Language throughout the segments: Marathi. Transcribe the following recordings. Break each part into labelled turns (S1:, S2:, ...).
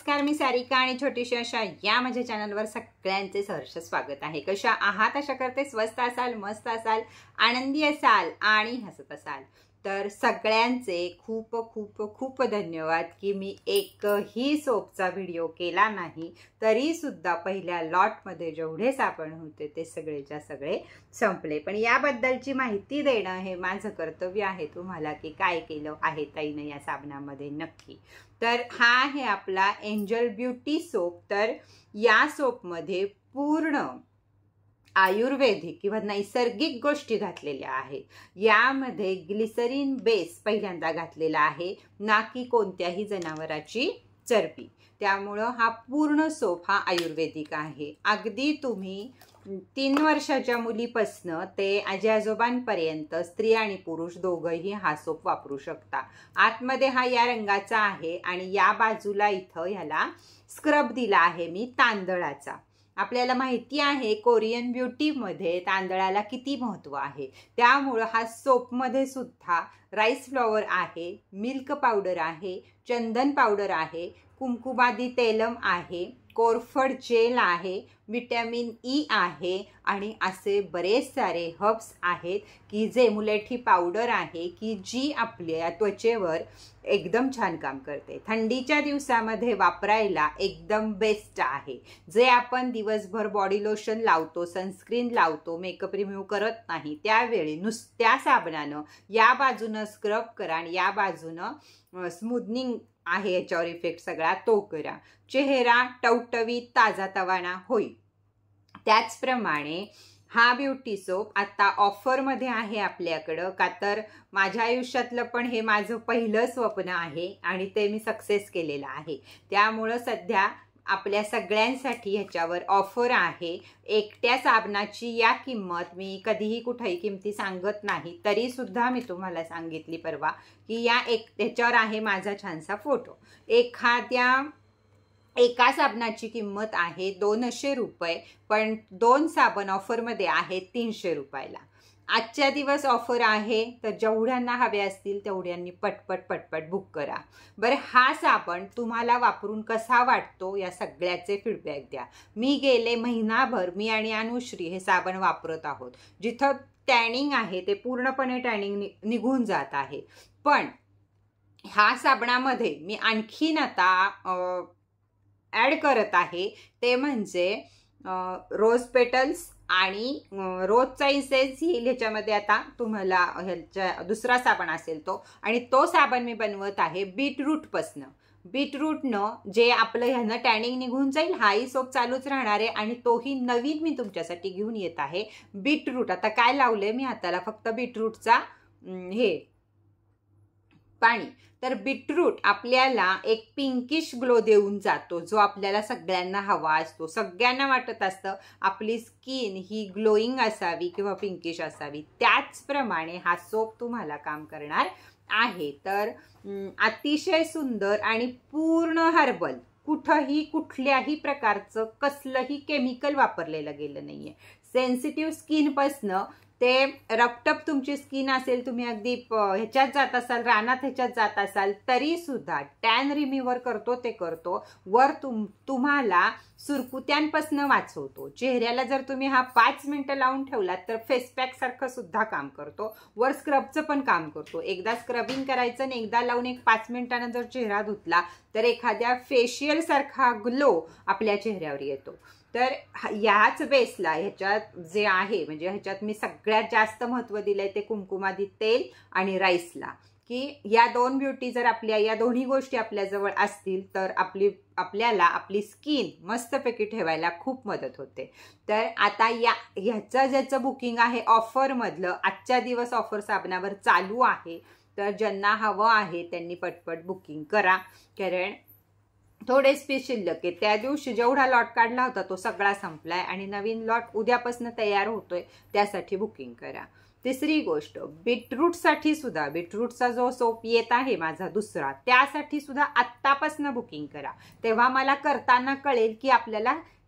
S1: नमस्कार, मी सारिका आणि छोटीशी अशा या माझ्या चॅनलवर सगळ्यांचे सहर्ष स्वागत आहे। कशा आहात? आशा करते स्वस्त असाल, मस्त असाल, आनंदी असाल आणि हसत असाल। तर सगळ्यांचे खूप खूप खूप धन्यवाद की मी एकही सोपचा व्हिडिओ केला नाही, तरी सुद्धा पहिल्या लॉटमध्ये जेवढे साबण होते ते सगळेच्या सगळे संपले। पण याबद्दलची माहिती देणं हे माझं कर्तव्य आहे तुम्हाला की काय केलं आहे ताईनं या साबणामध्ये नक्की। तर हा आहे आपला एंजल ब्युटी सोप। तर या सोपमध्ये पूर्ण आयुर्वेदिक किंवा नैसर्गिक गोष्टी घातलेल्या आहेत। यामध्ये ग्लिसरीन बेस पहिल्यांदा घातलेला आहे, ना की कोणत्याही जनावराची चरबी। त्यामुळं हा पूर्ण सोप हा आयुर्वेदिक आहे। अगदी तुम्ही 3 वर्षाच्या मुलीपासनं ते आजी आजोबांपर्यंत स्त्री आणि पुरुष दोघंही हा सोप वापरू शकता। आतमध्ये हा या रंगाचा आहे आणि या बाजूला इथं ह्याला स्क्रब दिला आहे मी तांदळाचा। आपल्याला माहिती आहे कोरियन ब्युटीमध्ये तांदळाला किती महत्त्व आहे, त्यामुळे हा सोपमध्ये सुद्धा राईस फ्लॉवर आहे, मिल्क पावडर आहे, चंदन पावडर आहे, कुमकुमादी तैलम आहे, कोरफड जेल आहे, विटॅमिन ई आहे आणि असे बरेच सारे हर्ब्स आहेत की जे मुलेठी पावडर आहे की जी आपल्या त्वचेवर एकदम छान काम करते। थंडीच्या दिवसामध्ये वापरायला एकदम बेस्ट आहे। जे आपण दिवसभर बॉडी लोशन लावतो, सनस्क्रीन लावतो, मेकअप रिमूव्ह करत नाही, त्यावेळी नुसत्या साबणानं या बाजूनं स्क्रब करा आणि या बाजूनं स्मूथनिंग आहे याच्यावर इफेक्ट सगळा तो करा। चेहरा टवटवीत ताजातवाना होईल। त्याचप्रमाणे हा ब्युटी सोप आता ऑफरमध्ये आहे आपल्याकडं, का तर माझ्या आयुष्यातलं पण हे माझं पहिलं स्वप्न आहे आणि ते मी सक्सेस केलेलं आहे। त्यामुळं सध्या आपल्या सगळ्यांसाठी ह्याच्यावर ऑफर आहे। एकट्या साबणाची या किंमत मी कधीही कुठेही किमती सांगत नाही, तरी सुद्धा मी तुम्हाला सांगितली परवा की ह्याच्यावर आहे माझा छानसा फोटो। एका साबणाची किंमत आहे 200 रुपये, पण 2 साबण ऑफरमध्ये आहेत 300 रुपयाला। आजच्या दिवस ऑफर आहे, तर जेवढ्यांना हवे असतील तेवढ्यांनी पटपट बुक करा। बरं, हा साबण तुम्हाला वापरून कसा वाटतो या सगळ्याचे फीडबॅक द्या। मी गेले महिनाभर मी आणि अनुश्री हे साबण वापरत आहोत। जिथं टॅनिंग आहे ते पूर्णपणे टॅनिंग निघून जात आहे। पण ह्या साबणामध्ये मी आणखीन आता ॲड करत आहे, ते म्हणजे रोज पेटल्स आणि रोजचा इसेन्स येईल ह्याच्यामध्ये। आता तुम्हाला ह्याच्या दुसरा साबण असेल तो, आणि तो साबण मी बनवत आहे बीटरूटपासनं। बीटरूटनं जे आपलं ह्यानं टॅनिंग निघून जाईल, हाही सोप चालूच राहणार आहे आणि तोही नवीन मी तुमच्यासाठी घेऊन येत आहे बीटरूट। आता काय लावले मी हाताला? फक्त बीटरूटचा पाणी। तर बीटरूट आपल्याला एक पिंकिश ग्लो देऊन जातो, जो आपल्याला सगळ्यांना हवा असतो। सगळ्यांना वाटत असतं आपली स्किन ही ग्लोईंग असावी किंवा पिंकिश असावी, त्याचप्रमाणे हा सोप तुम्हाला काम करणार आहे। तर अतिशय सुंदर आणि पूर्ण हर्बल, कुठंही कुठल्याही प्रकारचं कसलंही केमिकल वापरलेलं गेलं नाहीये। सेन्सिटिव्ह स्किनपासनं ते रपटप तुमची स्किन असेल, तुम्ही अगदी ह्याच्यात जात असाल, रानात ह्याच्यात जात असाल, तरी सुद्धा टॅन रिम्यूव्हर करतो ते करतो। वर तुम्हाला सुरकुत्यांपासून वाचवतो। चेहऱ्याला जर तुम्ही हा 5 मिनिटं लावून ठेवलात तर फेस पॅक सारखं सुद्धा काम करतो। वर स्क्रबचं पण काम करतो। एकदा स्क्रबिंग करायचं आणि एकदा लावून एक 5 मिनिटांना जर चेहरा धुतला तर एखाद्या फेशियल सारखा ग्लो आपल्या चेहऱ्यावर येतो। तर याच बेसला ह्याच्यात जे आहे, म्हणजे ह्याच्यात मी सगळ्यात जास्त महत्त्व दिलंय ते कुमकुमादी तेल आणि राईसला, की या 2 ब्युटी जर या दोन्ही गोष्टी आपल्याजवळ असतील तर आपल्याला आपली स्किन मस्तपैकी ठेवायला खूप मदत होते। तर आता ह्याचं ज्याचं बुकिंग आहे ऑफरमधलं, आजच्या दिवस ऑफर साबणावर चालू आहे, तर ज्यांना हवं आहे त्यांनी पटपट बुकिंग करा, कारण थोडे शिल्लक आहे। त्या दिवशी जेवढा लॉट काढला होता तो सगळा संपलाय आणि नवीन लॉट उद्यापासून तयार होतोय, त्यासाठी बुकिंग करा। तिसरी गोष्ट, बीटरूटसाठी सुद्धा, बीटरूटचा जो सोप येत आहे माझा दुसरा, त्यासाठी सुद्धा आत्तापासून बुकिंग करा। तेव्हा मला करताना कळेल की आपल्याला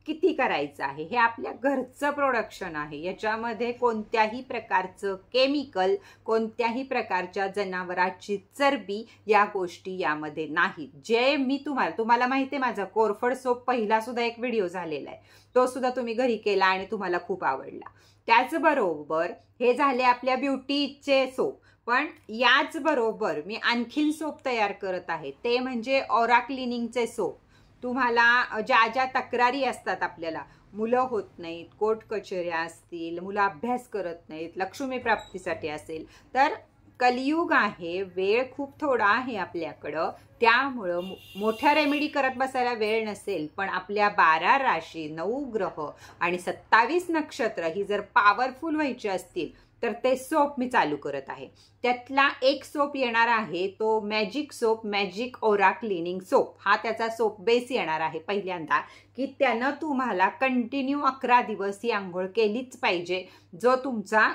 S1: किती करायचं आहे, हे आपल्या घरचं प्रोडक्शन आहे. याच्यामध्ये कोणत्याही प्रकारचं केमिकल, कोणत्याही प्रकारच्या जनावराची चरबी या गोष्टी यामध्ये नाहीत. जे मी तुम्हाला माहिती आहे, माझा कोरफड सोप पहिला सुद्धा एक व्हिडिओ झालेला आहे, तो सुद्धा तुम्ही घरी केला आणि तुम्हाला खूप आवडला. त्याचबरोबर हे झाले आपल्या ब्युटीचे सोप, पण याच बरोबर मी आणखीन सोप तयार करत आहे, ते म्हणजे ऑरा क्लिनिंगचे सोप. तुम्हाला ज्या ज्या तक्रारी असतात, आपल्याला मुलं होत नाहीत, कोर्ट कचेऱ्या असतील, मुलं अभ्यास करत नाहीत, लक्ष्मी प्राप्तीसाठी असेल, तर कलियुग आहे, वेळ खूप थोडा आहे आपल्याकडं, त्यामुळं मोठ्या रेमेडी करत बसायला वेळ नसेल, पण आपल्या 12 राशी, 9 ग्रह आणि 27 नक्षत्र ही जर पॉवरफुल व्हायची असतील तर ते सोप मी चालू करत आहे. त्यातला एक सोप येणार आहे, तो magic soap, magic aura cleaning soap. हा त्याचा सोप बेस येणार आहे पहिल्यांदा, की त्यानं तुम्हाला कंटिन्यू 11 दिवस ही आंघोळ केलीच पाहिजे. जो तुमचा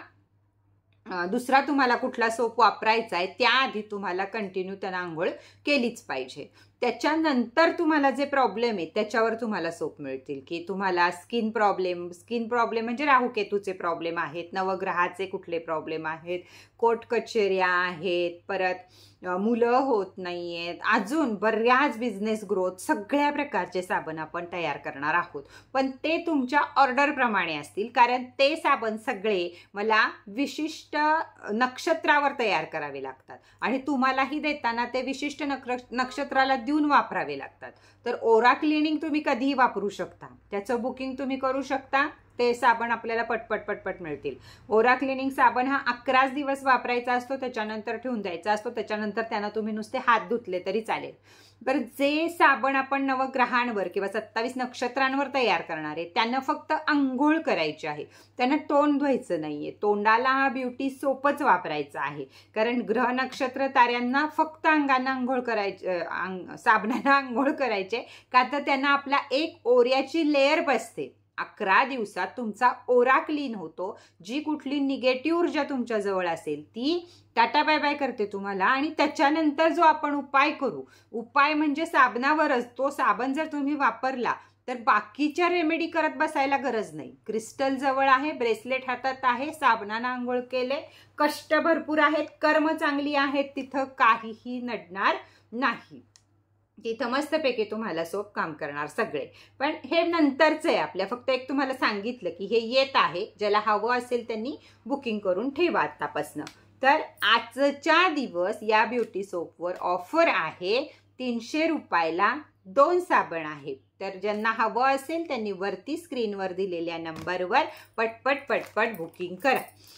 S1: दुसरा तुम्हाला कुठला सोप वापरायचा आहे त्याआधी तुम्हाला कंटिन्यू त्यानं आंघोळ केलीच पाहिजे. त्याच्यानंतर तुम्हाला जे प्रॉब्लेम आहे त्याच्यावर तुम्हाला सोप मिळतील, की तुम्हाला स्किन प्रॉब्लेम म्हणजे राहूकेतूचे प्रॉब्लेम आहेत, नवग्रहाचे कुठले प्रॉब्लेम आहेत, कोर्ट कचेऱ्या आहेत, परत मुलं होत नाहीयेत, अजून बऱ्याच बिझनेस ग्रोथ, सगळ्या प्रकारचे साबण आपण तयार करणार आहोत. पण ते तुमच्या ऑर्डरप्रमाणे असतील, कारण ते साबण सगळे मला विशिष्ट नक्षत्रावर तयार करावे लागतात आणि तुम्हालाही देताना ते विशिष्ट नक्षत्राला देऊन वापरावे लागतात. तर ओरा क्लिनिंग तुम्ही कधीही वापरू शकता, त्याचं बुकिंग तुम्ही करू शकता, ते साबण आपल्याला पटपट मिळतील. ओरा क्लिनिंग साबण हा 11 दिवस वापरायचा असतो, त्याच्यानंतर ठेवून द्यायचा असतो, त्याच्यानंतर त्यांना तुम्ही नुसते हात धुतले तरी चालेल. बरं, जे साबण आपण नवग्रहांवर किंवा 27 नक्षत्रांवर तयार करणार आहे त्यांना फक्त आंघोळ करायची आहे, त्यांना तोंड धुवायचं नाहीये. तोंडाला हा ब्युटी सोपच वापरायचा आहे, कारण ग्रह नक्षत्र ताऱ्यांना फक्त अंगांना आंघोळ करायचे, साबणानं आंघोळ करायचे, का तर त्यांना आपला एक ओऱ्याची लेअर बसते. 11 दिवसात तुमचा ओरा क्लीन होतो. जी कुठली निगेटिव्ह ऊर्जा तुमच्या जवळ असेल ती टाटा बाय बाय करते तुम्हाला. आणि त्याच्यानंतर जो आपण उपाय करू, उपाय म्हणजे साबणावरच, तो साबण जर तुम्ही वापरला तर बाकीच्या रेमेडी करत बसायला गरज नाही. क्रिस्टल जवळ आहे, ब्रेसलेट हातात आहे, साबणानं आंघोळ केले, कष्ट भरपूर आहेत, कर्म चांगली आहेत, तिथं काहीही नडणार नाही. तिथं मस्तपैकी तुम्हाला सोप काम करणार सगळे. पण हे नंतरचं आहे आपल्या, फक्त एक तुम्हाला सांगितलं की हे येत आहे, ज्याला हवं असेल त्यांनी बुकिंग करून ठेवा आतापासनं. तर आजच्या दिवस या ब्युटी सोपवर ऑफर आहे, 300 रुपयाला 2 साबण आहेत. तर ज्यांना हवं असेल त्यांनी वरती स्क्रीनवर दिलेल्या नंबरवर पटपट बुकिंग करा.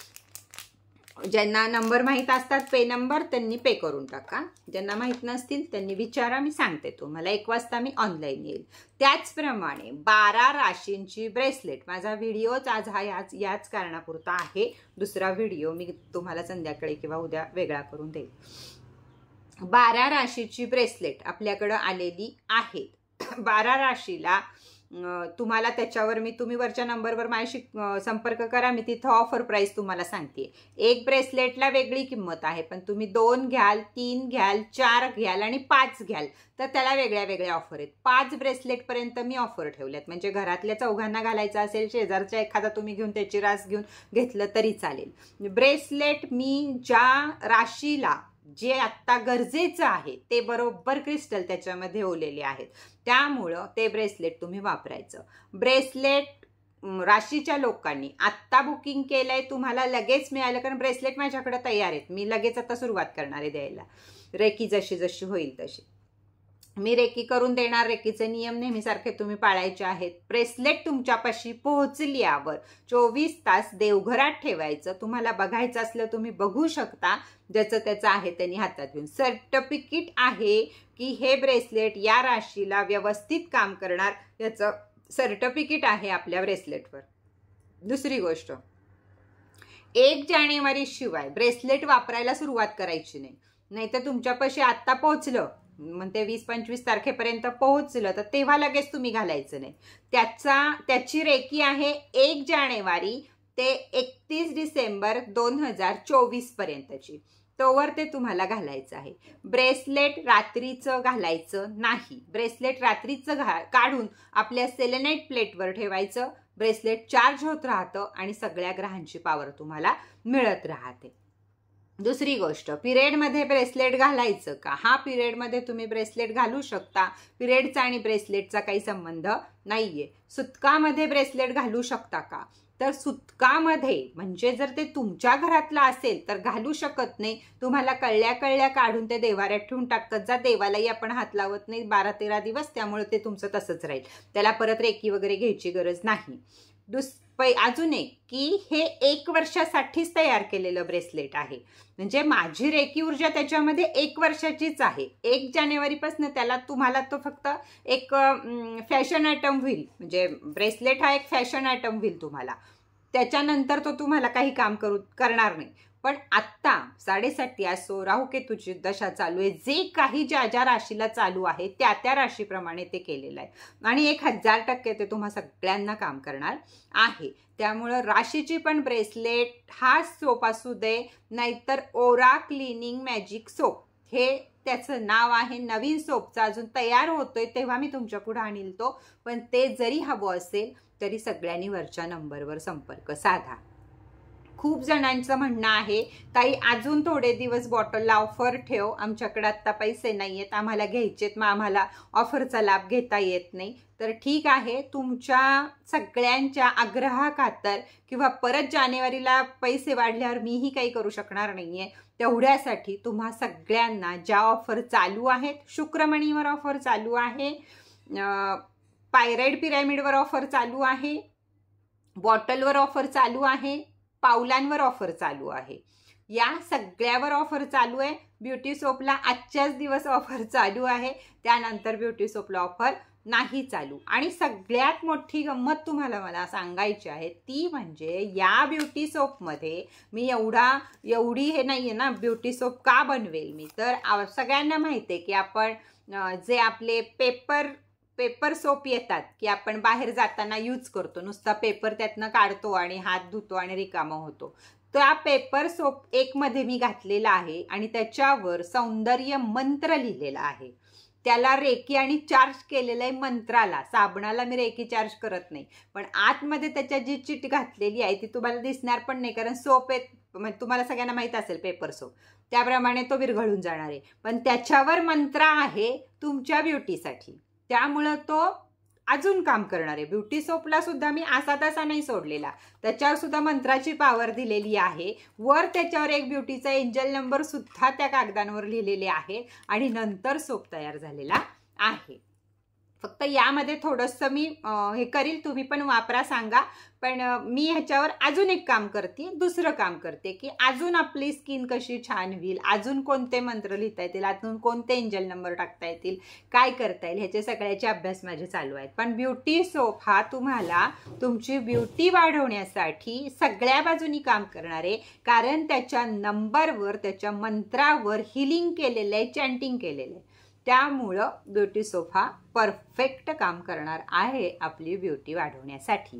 S1: ज्यांना नंबर माहीत असतात, पे नंबर, त्यांनी पे करून टाका. ज्यांना माहीत नसतील त्यांनी विचारा, मी सांगते तुम्हाला. 1 वाजता मी ऑनलाईन येईल. त्याचप्रमाणे 12 राशींची ब्रेसलेट, माझा व्हिडिओच आज हा याच कारणापुरता आहे. दुसरा व्हिडिओ मी तुम्हाला संध्याकाळी किंवा उद्या वेगळा करून देईल. 12 राशीची ब्रेसलेट आपल्याकडं आलेली आहेत. 12 राशीला तुम्हाला त्याच्यावर तुम्ही वरच्या नंबरवर माझ्याशी संपर्क करा, मी तिथं ऑफर प्राइस तुम्हाला सांगते. एक ब्रेसलेटला वेगळी किंमत आहे, पण तुम्ही 2 घ्याल, 3 घ्याल, 4 घ्याल आणि 5 घ्याल तर त्याला वेगळ्या ऑफर आहेत. 5 ब्रेसलेटपर्यंत मी ऑफर ठेवल्यात, म्हणजे घरातल्या चौघांना घालायचं असेल, शेजारच्या एखादा तुम्ही घेऊन त्याची रास घेऊन घेतलं तरी चालेल. ब्रेसलेट मी ज्या राशीला जे आत्ता गरजेचं आहे ते बरोबर क्रिस्टल त्याच्यामध्ये ओलेले आहेत, त्यामुळं ते ब्रेसलेट तुम्ही वापरायचं. ब्रेसलेट राशीच्या लोकांनी आत्ता बुकिंग केलंय, तुम्हाला लगेच मिळालं, कारण ब्रेसलेट माझ्याकडे तयार आहेत. मी लगेच आता सुरुवात करणार आहे द्यायला, रेकी जशी होईल तशी मी रेकी करून देणार. रेकीचे नियम नेहमीसारखे तुम्ही पाळायचे आहेत. ब्रेसलेट तुमच्यापाशी पोहोचल्यावर 24 तास देवघरात ठेवायचं. तुम्हाला बघायचं असलं तुम्ही बघू शकता, ज्याचं त्याचं आहे त्यांनी हातात घेऊन. सर्टिफिकेट आहे की हे ब्रेसलेट या राशीला व्यवस्थित काम करणार, याचं सर्टिफिकेट आहे आपल्या ब्रेसलेटवर. दुसरी गोष्ट, 1 जानेवारी शिवाय ब्रेसलेट वापरायला सुरुवात करायची नाही. नाहीतर तुमच्यापाशी आत्ता पोहोचलं म्हणते 20-25 तारखेपर्यंत पोहोचलं तर तेव्हा लगेच तुम्ही घालायचं नाही. त्याची रेकी आहे 1 जानेवारी ते 31 डिसेंबर 2024 पर्यंतची. तोवर ते तुम्हाला घालायचं आहे. ब्रेसलेट रात्रीचं घालायचं नाही. ब्रेसलेट रात्रीचं काढून आपल्या सेलेनाइट प्लेटवर ठेवायचं. ब्रेसलेट चार्ज होत राहतं आणि सगळ्या ग्रहांची पावर तुम्हाला मिळत राहते. दुसरी गोष्ट, पिरियडमध्ये ब्रेसलेट घालायचं का? हा, पिरियडमध्ये तुम्ही ब्रेसलेट घालू शकता. पिरियडचा आणि ब्रेसलेटचा काही संबंध नाहीये. सुतकामध्ये ब्रेसलेट घालू शकता का? तर सुतकामध्ये म्हणजे जर ते तुमच्या घरातलं असेल तर घालू शकत नाही. तुम्हाला कळल्या काढून ते देवाऱ्यात ठेवून टाकत जा. देवालाही आपण हात लावत नाही 12-13 दिवस, त्यामुळे ते तुमचं तसंच राहील. त्याला परत रेकी वगैरे घ्यायची गरज नाही. अजून एक की हे 1 वर्षासाठीच तयार केलेलं ब्रेसलेट आहे. म्हणजे माझी रेकी ऊर्जा त्याच्यामध्ये 1 वर्षाचीच आहे. 1 जानेवारीपासून त्याला तुम्हाला तो फक्त एक फॅशन आयटम होईल. म्हणजे ब्रेसलेट हा एक फॅशन आयटम होईल तुम्हाला. त्याच्यानंतर तो तुम्हाला काही काम करणार नाही. पण आत्ता 7.5 असो, राहुकेतूची दशा चालू आहे, जे काही ज्या राशीला चालू आहे त्या राशीप्रमाणे ते केलेलं आहे आणि 1000% ते तुम्हा सगळ्यांना काम करणार आहे. त्यामुळं राशीची पण ब्रेसलेट हा सोप असू दे, नाहीतर ओरा क्लिनिंग मॅजिक सोप हे त्याचं नाव आहे. नवीन सोपचा अजून तयार होतोय तेव्हा मी तुमच्या पुढे आणील तो. पण ते जरी हवं असेल तरी सगळ्यांनी वरच्या नंबरवर संपर्क साधा. खूप जणांचं म्हणणं आहे, ताई अजून थोडे दिवस बॉटलला ऑफर ठेव, आमच्याकडे आत्ता पैसे नाही आहेत, आम्हाला घ्यायचेत, मग आम्हाला ऑफरचा लाभ घेता येत नाही. तर ठीक आहे, तुमच्या सगळ्यांच्या आग्रहाखातर किंवा परत जानेवारीला पैसे वाढल्यावर मीही काही करू शकणार नाही आहे, तेवढ्यासाठी तुम्हा सगळ्यांना ज्या ऑफर चालू आहेत, शुक्रमणीवर ऑफर चालू आहे, पायराइड पिरॅमिडवर ऑफर चालू आहे, बॉटलवर ऑफर चालू आहे, पावलांवर ऑफर चालू आहे, या सगळ्यावर ऑफर चालू आहे. ब्युटी सोपला आजच्याच दिवस ऑफर चालू आहे, त्यानंतर ब्युटी सोपला ऑफर नाही चालू. आणि सगळ्यात मोठी गंमत तुम्हाला मला सांगायची आहे ती म्हणजे या ब्युटी सोपमध्ये मी एवढी हे नाहीये ना, ब्युटी सोप का बनवेल मी, तर सगळ्यांना माहिती आहे की आपण जे आपले पेपर सोप येतात की आपण बाहेर जाताना यूज करतो, नुसता पेपर त्यातनं काढतो आणि हात धुतो आणि रिकामा होतो. त्या पेपर सोप 1 मध्ये मी घातलेला आहे आणि त्याच्यावर सौंदर्य मंत्र लिहिलेला आहे. त्याला रेकी आणि चार्ज केलेलं आहे मंत्राला. साबणाला मी रेकी चार्ज करत नाही, पण आतमध्ये त्याच्या जी चिट घातलेली आहे ती तुम्हाला दिसणार पण नाही, कारण सोप आहे, तुम्हाला सगळ्यांना माहित असेल पेपर सोप, त्याप्रमाणे तो विरघळून जाणार आहे. पण त्याच्यावर मंत्र आहे तुमच्या ब्युटीसाठी, त्यामुळं तो अजून काम करणार आहे. ब्युटी सोपला सुद्धा मी असा तसा नाही सोडलेला, त्याच्यावर सुद्धा मंत्राची पावर दिलेली आहे. वर त्याच्यावर एक ब्युटीचा एंजल नंबर सुद्धा त्या कागदांवर लिहिलेले आहे आणि नंतर सोप तयार झालेला आहे. फक्त यामध्ये थोडंसं मी हे करील, तुम्ही पण वापरा सांगा. पण मी ह्याच्यावर अजून एक काम करते, दुसरं काम करते की अजून आपली स्किन कशी छान होईल, अजून कोणते मंत्र लिहिता येतील, अजून कोणते एंजल नंबर टाकता येतील, काय करता येईल, ह्याचे सगळ्याचे अभ्यास माझे चालू आहेत. पण ब्युटी सोप हा तुम्हाला तुमची ब्युटी वाढवण्यासाठी सगळ्या बाजूनी काम करणार आहे, कारण त्याच्या नंबरवर, त्याच्या मंत्रावर हिलिंग केलेलं आहे, चॅन्टिंग केलेलं आहे. त्यामुळं ब्युटी सोप हा परफेक्ट काम करणार आहे आपली ब्युटी वाढवण्यासाठी.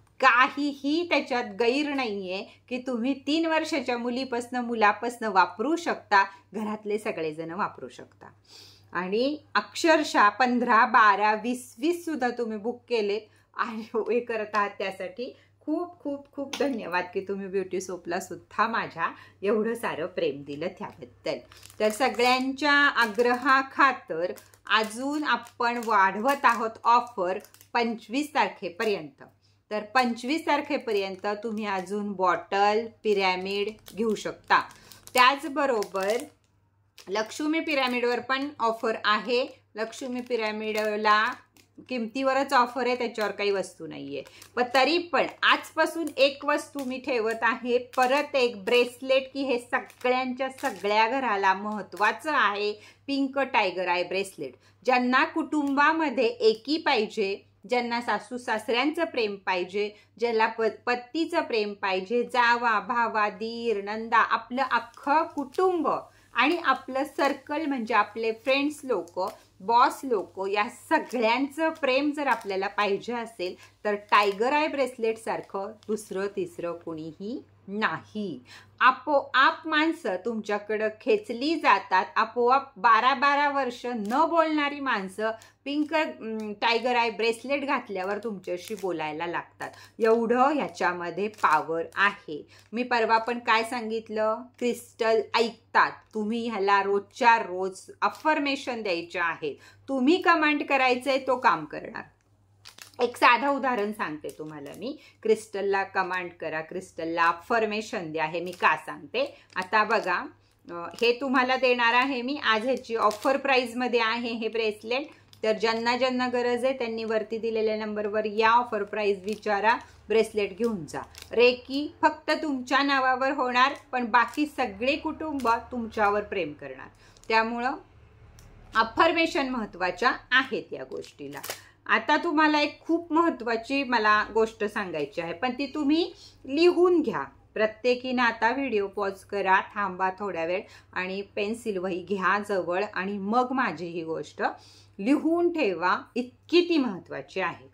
S1: काहीही त्याच्यात गैर नाहीये की तुम्ही 3 वर्षाच्या मुलापासनं वापरू शकता, घरातले सगळेजण वापरू शकता. आणि अक्षरशः 15, 12, 20 सुद्धा तुम्ही बुक केलेत आणि हे करत आहात, त्यासाठी खूप खूप खूप धन्यवाद की तुम्ही ब्युटी सोपला सुद्धा माझ्या एवढं सारं प्रेम दिलं त्याबद्दल. तर सगळ्यांच्या आग्रहाखातर अजून आपण वाढवत आहोत ऑफर 25 तारखेपर्यंत. तर 25 तारखेपर्यंत तुम्ही अजून बॉटल पिरॅमिड घेऊ शकता. त्याचबरोबर लक्ष्मी पिरॅमिडवर पण ऑफर आहे. लक्ष्मी पिरॅमिडला किमतीवरच ऑफर आहे, त्याच्यावर काही वस्तू नाहीये. पण तरी पण आजपासून एक वस्तू मी ठेवत आहे, परत एक ब्रेसलेट, की हे सगळ्यांच्या सगळ्या घराला महत्त्वाचं आहे. Pink tiger eye bracelet. ज्यांना कुटुंबामध्ये एकी पाहिजे, ज्यांना सासू सासऱ्यांचं प्रेम पाहिजे, ज्याला पतीचं प्रेम पाहिजे, जावा भावा दीर नंदा, आपलं अख्खं कुटुंब आणि आपलं सर्कल म्हणजे आपले फ्रेंड्स लोक बॉस लोक या सगळ्यांचं प्रेम जर आपल्याला पाहिजे असेल तर टायगर आय ब्रेसलेट सारखं दुसरं तिसरं कुणीही नाही. आपोआप माणसं तुमच्याकडं खेचली जातात. आपोआप 12-12 वर्ष न बोलणारी माणसं पिंक टायगर आय ब्रेसलेट घातल्यावर तुमच्याशी बोलायला लागतात. एवढं ह्याच्यामध्ये पॉवर आहे. मी परवा पण काय सांगितलं, क्रिस्टल ऐकतात. तुम्ही ह्याला रोजच्या रोज अफर्मेशन द्यायचे आहे. तुम्ही कमांड करायचंय, तो काम करणार. एक साधं उदाहरण सांगते तुम्हाला मी. क्रिस्टलला कमांड करा, क्रिस्टलला अफर्मेशन द्या. हे मी का सांगते आता बघा. हे तुम्हाला देणार आहे मी. आज ह्याची ऑफर प्राईजमध्ये आहे हे ब्रेसलेट. तर ज्यांना ज्यांना गरज आहे त्यांनी वरती दिलेल्या नंबरवर या, ऑफर प्राईज विचारा, ब्रेसलेट घेऊन जा. रेकी फक्त तुमच्या नावावर होणार, पण बाकी सगळे कुटुंब तुमच्यावर प्रेम करणार. त्यामुळं अफर्मेशन महत्त्वाच्या आहेत या गोष्टीला. आता तुम्हाला एक खूप महत्त्वाची मला गोष्ट सांगायची आहे, पण ती तुम्ही लिहून घ्या. प्रत्येकीनं आता व्हिडिओ पॉज करा, थांबा थोड्या वेळ आणि पेन्सिल वही घ्या जवळ आणि मग माझी ही गोष्ट लिहून ठेवा. इतकी ती महत्त्वाची आहे.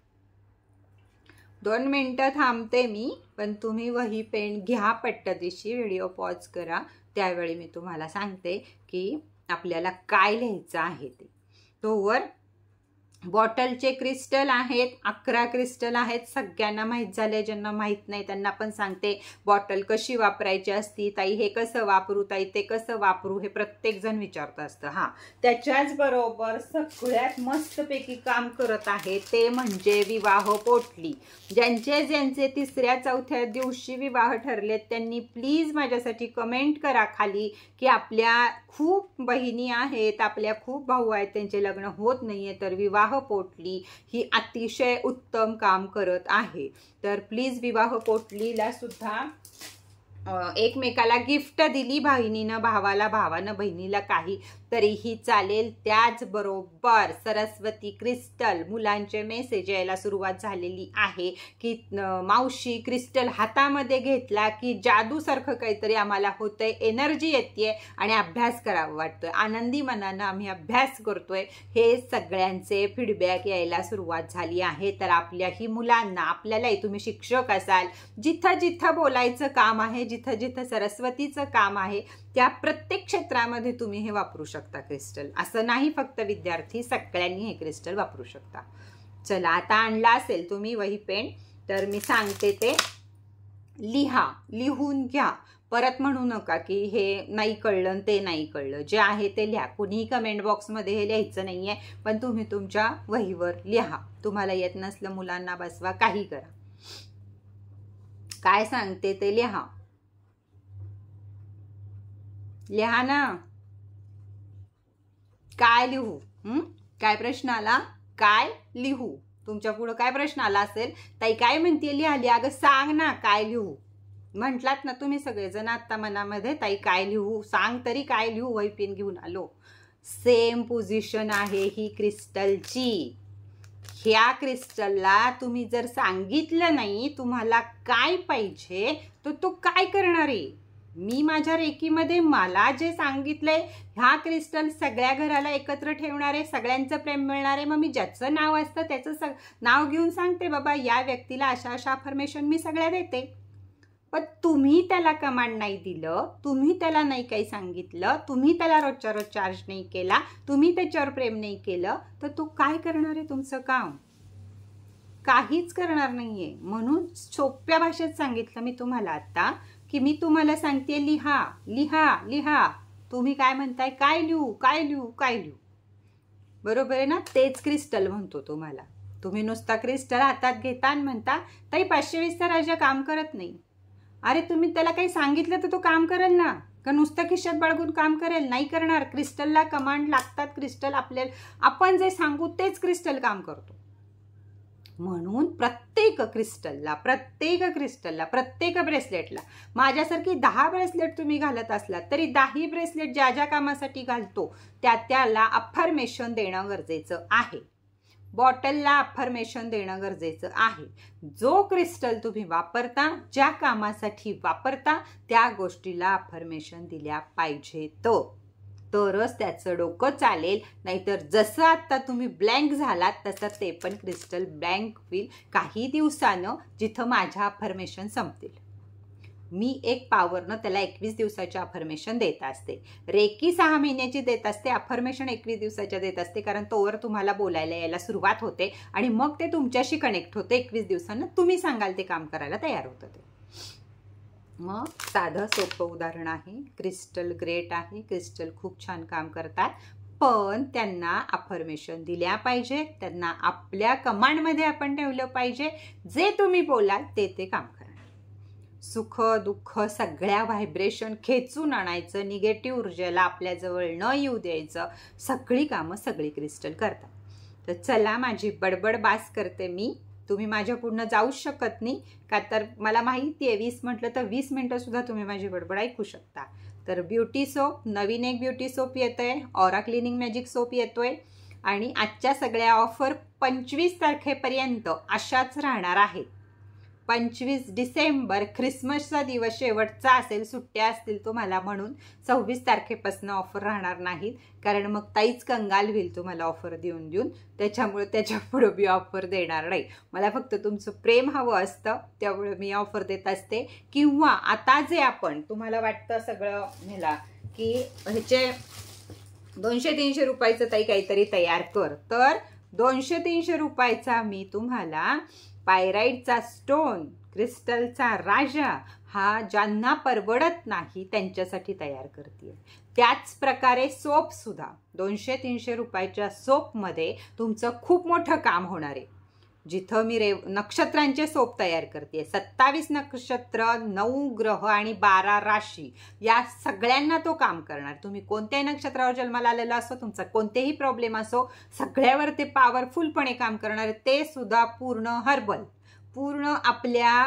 S1: 2 मिनिटं थांबते मी, पण तुम्ही वही पेन घ्या पट्टदिशी, व्हिडिओ पॉज करा. त्यावेळी मी तुम्हाला सांगते की आपल्याला काय लिहायचं आहे ते. तोवर बॉटलचे क्रिस्टल आहेत, 11 क्रिस्टल आहेत. सगळ्यांना माहीत झाले. ज्यांना माहीत नाही त्यांना पण सांगते बॉटल कशी वापरायची असती. ताई हे कसं वापरू, ताई ते कसं वापरू, हे प्रत्येक जण विचारत असतं. हां, त्याच्याच बरोबर सगळ्यात मस्तपैकी काम करत आहे ते म्हणजे विवाह पोटली. ज्यांचे ज्यांचे 3ऱ्या-4थ्या दिवशी विवाह ठरलेत त्यांनी प्लीज माझ्यासाठी कमेंट करा खाली की आपल्या खूप बहिणी आहेत, आपल्या खूप भाऊ आहेत, त्यांचे लग्न होत नाहीये, तर विवाह पोटली ही अतिशय उत्तम काम करत आहे. तर प्लीज विवाह पोटलीला सुद्धा एकमेकाला गिफ्ट दिली बहिणीनं भावाला, भावानं बहिणीला काही तरीही चालेल. त्याचबरोबर सरस्वती क्रिस्टल, मुलांचे मेसेज यायला सुरुवात झालेली आहे की मावशी क्रिस्टल हातामध्ये घेतला की जादूसारखं काहीतरी आम्हाला होतंय, एनर्जी येते आणि अभ्यास करावा वाटतोय, आनंदी मनानं आम्ही अभ्यास करतोय. हे सगळ्यांचे फीडबॅक यायला सुरुवात झाली आहे. तर आपल्याही मुलांना, आपल्यालाही, तुम्ही शिक्षक असाल, जिथं जिथं बोलायचं काम आहे, जिथं जिथं सरस्वतीचं काम आहे, त्या प्रत्येक क्षेत्रामध्ये तुम्ही हे वापरू शकता क्रिस्टल. असं नाही फक्त विद्यार्थी, सगळ्यांनी हे क्रिस्टल वापरू शकता. चला, आता आणला असेल तुम्ही वही पेन, तर मी सांगते ते लिहा, लिहून घ्या. परत म्हणू नका की हे नाही कळलं ते नाही कळलं. जे आहे ते लिहा. कुणीही कमेंट बॉक्समध्ये हे लिहायचं नाहीये, पण तुम्ही तुमच्या वहीवर लिहा. तुम्हाला येत नसलं मुलांना बसवा, काही करा. काय सांगते ते लिहा. लिहा ना. काय लिहू? काय प्रश्न आला? काय लिहू? तुमच्या पुढे काय प्रश्न आला असेल? ताई काय म्हणते लिहाली? अगं सांग ना काय लिहू. म्हटलात ना तुम्ही सगळेजण आता मनामध्ये, ताई काय लिहू, सांग तरी काय लिहू. वही पेन घेऊन आलो. सेम पोझिशन आहे ही क्रिस्टलची. ह्या क्रिस्टलला तुम्ही जर सांगितलं नाही तुम्हाला काय पाहिजे तर तो काय करणार आहे? मी माझ्या रेकीमध्ये मला जे सांगितलंय, ह्या क्रिस्टल सगळ्या घराला एकत्र ठेवणार आहे, सगळ्यांचं प्रेम मिळणार आहे. मग मी ज्याचं नाव असतं त्याचं नाव घेऊन सांगते, बाबा या व्यक्तीला अशा अशा अफर्मेशन मी सगळ्या देते. पण तुम्ही त्याला कमांड नाही दिलं, तुम्ही त्याला नाही काही सांगितलं, तुम्ही त्याला रोजच्या रोज चार्ज नाही केला, तुम्ही त्याच्यावर प्रेम नाही केलं, तर तो काय करणार आहे तुमचं काम? काहीच करणार नाहीये. म्हणून सोप्या भाषेत सांगितलं मी तुम्हाला आता की मी तुम्हाला सांगते लिहा, लिहा, लिहा. तुम्ही काय म्हणताय? काय लिहू, काय लिहू, काय लिहू. बरोबर आहे ना? तेच क्रिस्टल म्हणतो तुम्हाला. तुम्ही नुसता क्रिस्टल हातात घेता आणि म्हणता ताई 520 राजा काम करत नाही. अरे तुम्ही त्याला काही सांगितलं तर तो काम करेल ना, का नुसतं खिशात बाळगून काम करेल? नाही करणार. क्रिस्टलला कमांड लागतात. क्रिस्टल आपल्याला, आपण जे सांगू तेच क्रिस्टल काम करतो. म्हणून प्रत्येक क्रिस्टलला, प्रत्येक ब्रेसलेटला, माझ्यासारखी 10 ब्रेसलेट तुम्ही घालत असलात तरी 10 ब्रेसलेट ज्या ज्या कामासाठी घालतो त्याला अफर्मेशन देणं गरजेचं आहे. बॉटलला अफर्मेशन देणं गरजेचं आहे. जो क्रिस्टल तुम्ही वापरता, ज्या कामासाठी वापरता, त्या गोष्टीला अफर्मेशन दिल्या पाहिजे. तरच त्याचं डोकं चालेल. नाहीतर जसं आता तुम्ही ब्लँक झालात तसं ते पण क्रिस्टल ब्लँक होईल काही दिवसानं, जिथं माझ्या अफर्मेशन संपतील. मी एक पॉवरनं त्याला 21 दिवसाचे अफर्मेशन देत असते. रेकी 6 महिन्याची देत असते, अफर्मेशन 21 दिवसाच्या देत असते. कारण तोवर तुम्हाला बोलायला यायला सुरुवात होते आणि मग ते तुमच्याशी कनेक्ट होते. 21 दिवसानं तुम्ही सांगाल ते काम करायला तयार होतं ते. मग साधं सोपं उदाहरण आहे, क्रिस्टल ग्रेट आहे. क्रिस्टल खूप छान काम करतात, पण त्यांना अफर्मेशन दिल्या पाहिजे. त्यांना आपल्या कमांडमध्ये आपण ठेवलं पाहिजे. जे तुम्ही बोलाल ते काम करा. सुख दुःख सगळ्या व्हायब्रेशन खेचून आणायचं, निगेटिव्ह ऊर्जेला आपल्याजवळ न येऊ द्यायचं. सगळी कामं सगळी क्रिस्टल करतात. तर चला, माझी बडबड बास करते मी. तुम्ही माझ्या पुढनं जाऊच शकत नाही, का तर मला माहिती आहे 20 म्हटलं तर 20 मिनटं सुद्धा तुम्ही माझी बडबड ऐकू शकता. तर ब्युटी सोप, नवीन एक ब्युटी सोप येतोय, ऑरा क्लिनिंग मॅजिक सोप येतोय. आणि आजच्या सगळ्या ऑफर 25 तारखेपर्यंत अशाच राहणार आहेत. 25 डिसेंबर ख्रिसमसचा दिवस शेवटचा असेल, सुट्ट्या असतील तुम्हाला, म्हणून 26 तारखेपासून ऑफर राहणार नाहीत. कारण मग ताईच कंगाल होईल तुम्हाला ऑफर देऊन देऊन. त्याच्यामुळे त्याच्या पुढे मी ऑफर देणार नाही. मला फक्त तुमचं प्रेम हवं असतं, त्यामुळे मी ऑफर देत असते. किंवा आता जे आपण तुम्हाला वाटतं सगळं ह्याला की ह्याचे 200-300 रुपयाचं ताई काहीतरी तयार कर, तर 200-300 रुपयाचा मी तुम्हाला पायराइटचा स्टोन, क्रिस्टलचा राजा, हा ज्यांना परवडत नाही त्यांच्यासाठी तयार करते. त्याच प्रकारे सोप सुद्धा 200-300 रुपयाच्या सोपमध्ये तुमचं खूप मोठं काम होणार आहे. जिथं मी नक्षत्रांचे सोप तयार करते, 27 नक्षत्र, 9 ग्रह आणि 12 राशी, या सगळ्यांना तो काम करणार. तुम्ही कोणत्याही नक्षत्रावर जन्माला आलेला असो, तुमचा कोणतेही प्रॉब्लेम असो, सगळ्यावर ते पॉवरफुलपणे काम करणार. ते सुद्धा पूर्ण हर्बल, पूर्ण आपल्या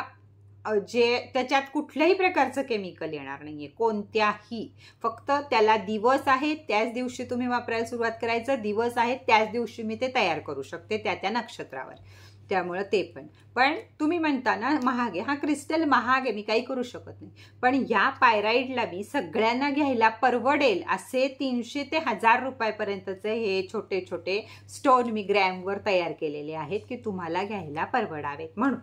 S1: जे त्याच्यात कुठल्याही प्रकारचं केमिकल येणार नाहीये, कोणत्याही. फक्त त्याला दिवस आहे, त्याच दिवशी तुम्ही वापरायला सुरुवात करायचं. दिवस आहे त्याच दिवशी मी ते तयार करू शकते त्या नक्षत्रावर. त्यामुळं ते पण तुम्ही म्हणता ना महाग आहे, हा क्रिस्टल महाग आहे, मी काही करू शकत नाही. पण या पायराइडला मी सगळ्यांना घ्यायला परवडेल असे 300 ते 1000 रुपयापर्यंतचे हे छोटे छोटे स्टोन मी ग्रॅमवर तयार केलेले आहेत की तुम्हाला घ्यायला परवडावेत म्हणून.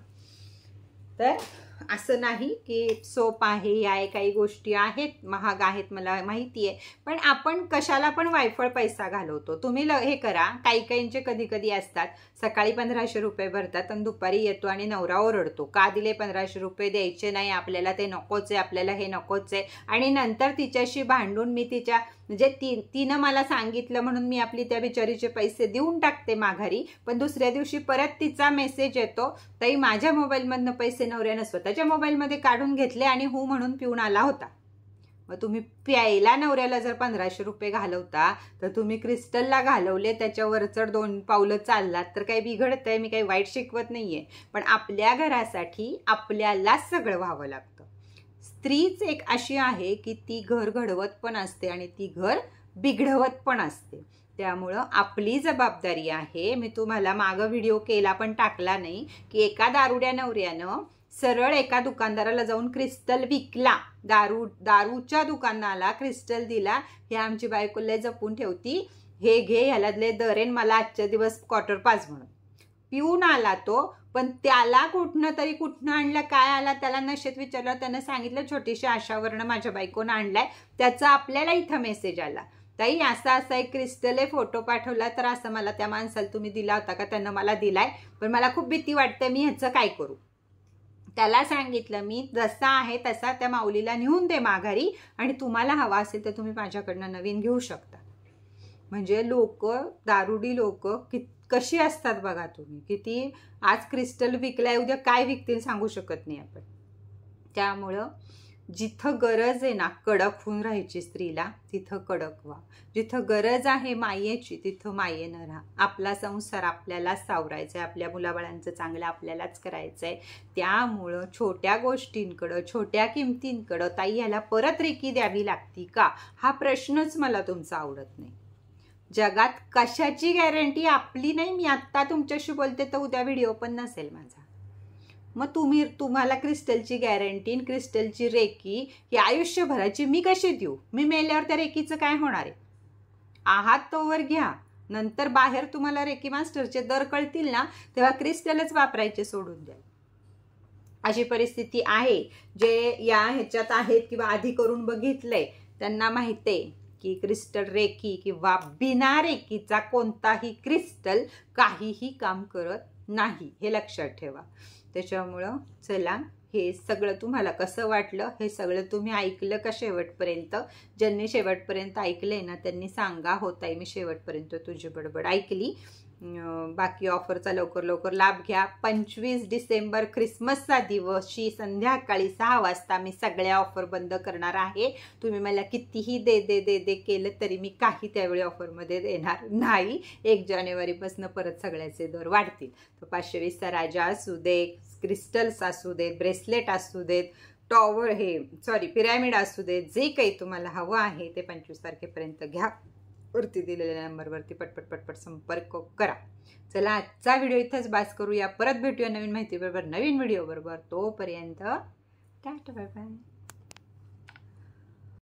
S1: तर असं नाही की सोप आहे, या काही गोष्टी आहेत महाग आहेत, मला माहिती आहे, पण आपण कशाला पण वायफळ पैसा घालवतो. तुम्ही हे करा, काहींचे कधी कधी असतात, सकाळी 1500 रुपये भरतात आणि दुपारी येतो आणि नवरा ओरडतो, का दिले 1500 रुपये, द्यायचे नाही, आपल्याला ते नकोच आहे, आपल्याला हे नकोच आहे. आणि नंतर तिच्याशी भांडून मी तिच्या म्हणजे तिनं मला सांगितलं म्हणून मी आपली त्या बिचारीचे पैसे देऊन टाकते माघारी. पण दुसऱ्या दिवशी परत तिचा मेसेज येतो, ताई माझ्या मोबाईलमधनं पैसे नवऱ्यानं स्वतःच्या मोबाईलमध्ये काढून घेतले आणि हो म्हणून पिऊन आला होता. मग तुम्ही प्यायला नवऱ्याला जर 1500 रुपये घालवता, तर तुम्ही क्रिस्टलला घालवले, त्याच्यावर चढ 2 पावलं चाललात तर काही बिघडतंय. मी काही वाईट शिकवत नाहीये, पण आपल्या घरासाठी आपल्यालाच सगळं व्हावं लागतं. स्त्रीच एक अशी आहे की ती घर घडवत पण असते आणि ती घर बिघडवत पण असते. त्यामुळं आपली जबाबदारी आहे. मी तुम्हाला मागं व्हिडिओ केला पण टाकला नाही की एका दारुड्या नवऱ्यानं सरळ एका दुकानदाराला जाऊन क्रिस्टल विकला, दारूच्या दुकानाला क्रिस्टल दिला, हे आमची बायको लय जपून ठेवती, हे घे, ह्याला दरेन मला आजच्या दिवस क्वार्टर पास म्हणून. पिऊन आला तो, पण त्याला कुठनं आणलं, काय आला, त्याला नशेत विचारलं, त्यानं सांगितलं छोटीशी आशावरनं माझ्या बायकोनं आणलाय. त्याचा आपल्याला इथं मेसेज आला, ताई असा एक क्रिस्टल आहे, फोटो पाठवला, तर असं मला त्या माणसाला तुम्ही दिला होता का, त्यानं मला दिलाय, पण मला खूप भीती वाटते, मी ह्याचं काय करू. त्याला सांगितलं मी जसा आहे तसा त्या माऊलीला नेऊन दे माघारी, आणि तुम्हाला हवा असेल तर तुम्ही माझ्याकडनं नवीन घेऊ शकता. म्हणजे लोक, दारुडी लोक कशी असतात बघा तुम्ही. किती आज क्रिस्टल विकलाय, उद्या काय विकतील सांगू शकत नाही आपण. त्यामुळं जिथं गरज आहे ना कडक होऊन राहायची स्त्रीला, तिथं कडक व्हा. जिथं गरज आहे मायेची, तिथं मायेनं राहा. आपला संसार आपल्यालाच सावरायचा आहे, आपल्या मुलाबाळांचं चांगलं आपल्यालाच करायचं आहे. त्यामुळं छोट्या गोष्टींकडं, छोट्या किमतींकडं ताई ह्याला परत रेकी द्यावी लागती का, हा प्रश्नच मला तुमचा आवडत नाही. जगात कशाची गॅरंटी आपली नाही. मी आत्ता तुमच्याशी बोलते तर उद्या व्हिडिओ पण नसेल माझा. मग तुम्हाला क्रिस्टलची गॅरंटी, क्रिस्टलची रेकी ही आयुष्यभराची मी कशी देऊ. मी मेल्यावर त्या रेकीचं काय होणार आहे. आहात तोवर घ्या. नंतर बाहेर तुम्हाला रेकी मास्टरचे दर कळतील ना, तेव्हा क्रिस्टलच वापरायचे सोडून द्या. अशी परिस्थिती आहे. जे या ह्याच्यात आहेत किंवा आधी करून बघितलंय त्यांना माहिती आहे की क्रिस्टल रेकी किंवा बिना रेकीचा कोणताही क्रिस्टल काहीही काम करत नाही, हे लक्षात ठेवा. त्याच्यामुळं चला, हे सगळं तुम्हाला कसं वाटलं, हे सगळं तुम्ही ऐकलं का शेवटपर्यंत? ज्यांनी शेवटपर्यंत ऐकलंय ना त्यांनी सांगा, होताय मी शेवटपर्यंत तुझी बडबड ऐकली. बाकी ऑफरचा लवकर लवकर लाभ घ्या. 25 डिसेंबर ख्रिसमसचा दिवशी संध्याकाळी 6 वाजता मी सगळ्या ऑफर बंद करणार आहे. तुम्ही मला कितीही दे दे दे दे केलं तरी मी काही त्यावेळी ऑफरमध्ये देणार नाही. 1 जानेवारीपासून परत सगळ्याचे दर वाढतील. तर 520चा राजा असू दे, क्रिस्टल्स असू देत, ब्रेसलेट असू देत, पिरॅमिड असू देत, जे काही तुम्हाला हवं आहे ते 25 तारखेपर्यंत घ्या. वरती दिलेल्या नंबरवरती पटपट पटपट संपर्क करा. चला, आजचा व्हिडिओ इथंच बास करूया. परत भेटूया नवीन माहिती बरोबर, नवीन व्हिडिओ बरोबर. तोपर्यंत टाटा, बाय बाय.